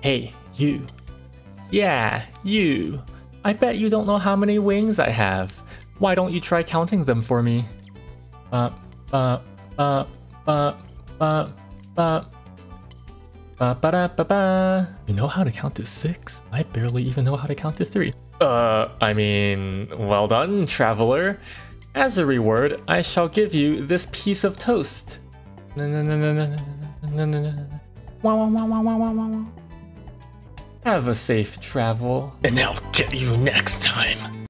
Hey, you. Yeah, you. I bet you don't know how many wings I have. Why don't you try counting them for me? You know how to count to 6? I barely even know how to count to 3. I mean, well done, traveler. As a reward, I shall give you this piece of toast. Have a safe travel, and I'll get you next time.